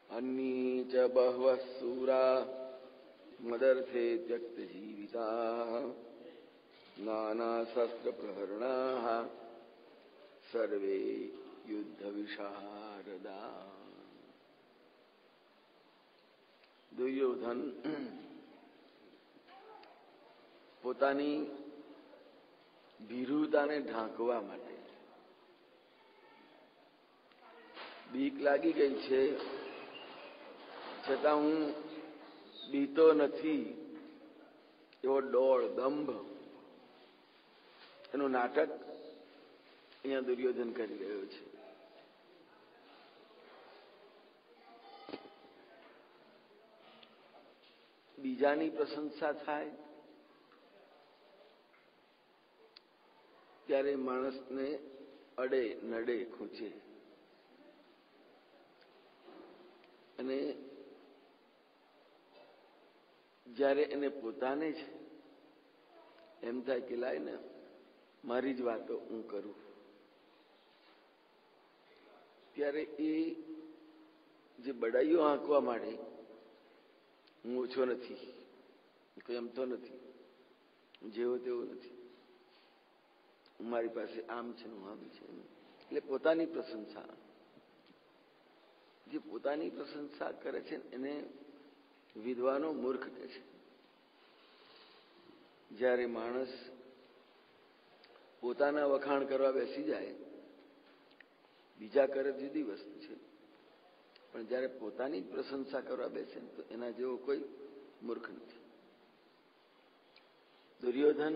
अन्ये च बहवः शूरा मदर्थे त्यक्तजीविताः नानाशस्त्रप्रहरणाः सर्वे युद्धविशारदाः। દુર્યોધન પોતાની ભીરુતાને ઢાંકવા માટે બીક લાગી ગઈ છે, છતાં હું બીતો નથી એવો ડોળ દંભ એનું નાટક અહીંયા દુર્યોધન કરી રહ્યો છે. બીજાની પ્રશંસા થાય ત્યારે માણસને અડે નડે ખૂંચે, અને જ્યારે એને પોતાને જ એમ થાય કે લાય ને મારી જ વાતો હું કરું, ત્યારે એ જે બડાઈઓ આંકવા માંડે, હું ઓછો નથી, કોઈ એમ તો નથી, જેવો તેવો નથી, મારી પાસે આમ છે ને આમ છે. એટલે પોતાની પ્રશંસા, જે પોતાની પ્રશંસા કરે છે એને વિદ્વાનો મૂર્ખ કહે છે. જ્યારે માણસ પોતાના વખાણ કરવા બેસી જાય, બીજા કરે જુદી વસ્તુ છે, પણ જ્યારે પોતાની જ પ્રશંસા કરવા બેસે તો એના જેવો કોઈ મૂર્ખ નથી. દુર્યોધન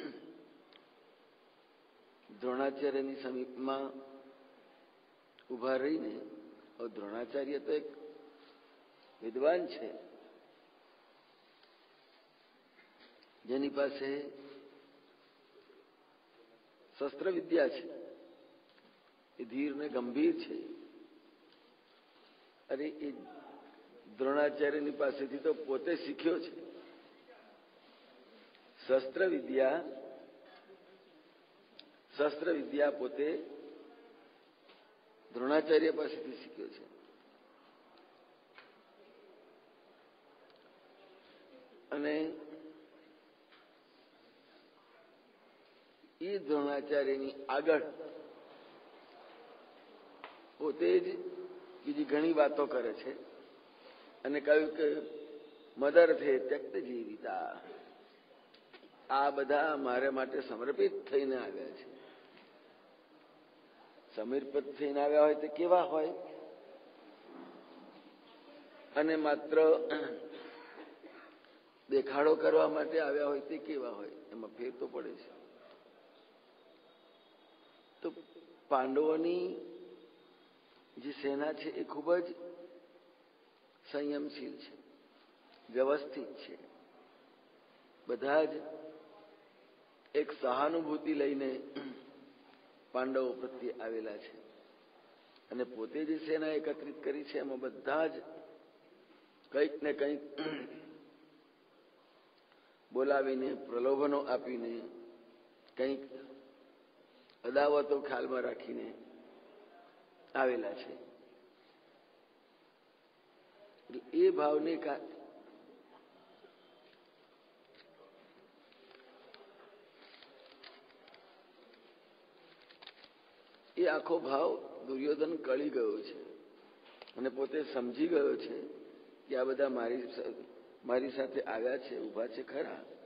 દ્રોણાચાર્યની સમીપમાં ઉભા રહીને, દ્રોણાચાર્ય તો એક વિદ્વાન છે, જેની પાસે શસ્ત્ર વિદ્યા છે, એ ધીર ને ગંભીર છે. અરે એ દ્રોણાચાર્યની પાસેથી તો પોતે શીખ્યો છે શસ્ત્ર વિદ્યા પોતે દ્રોણાચાર્ય પાસેથી શીખ્યો છે. અને એ દ્રોણાચાર્યની આગળ પોતે જ બીજી ઘણી વાતો કરે છે, અને કહ્યું કે મદર્થે ત્યક્ત જીવિતા, આ બધા મારે માટે સમર્પિત થઈને આવ્યા છે. સમર્પિત થઈને આવ્યા હોય તે કેવા હોય, અને માત્ર દેખાડો કરવા માટે આવ્યા હોય તે કેવા હોય, એમાં ફેર તો પડે છે. તો પાંડવોની જે સેના છે એ ખૂબ જ સંયમશીલ છે, વ્યવસ્થિત છે. બધા જ એક સહાનુભૂતિ લઈને પાંડવો પ્રત્યે આવેલા છે, અને પોતે જે સેના એકત્રિત કરી છે એમાં બધા જ કંઈક ને કંઈક બોલાવીને, પ્રલોભનો આપીને, કંઈક અદાવતો ખ્યાલમાં રાખીને આવેલા છે. એ ભાવને એ આખો ભાવ દુર્યોધન કળી ગયો છે, અને પોતે સમજી ગયો છે કે આ બધા મારી સાથે આવ્યા છે, ઊભા છે ખરા,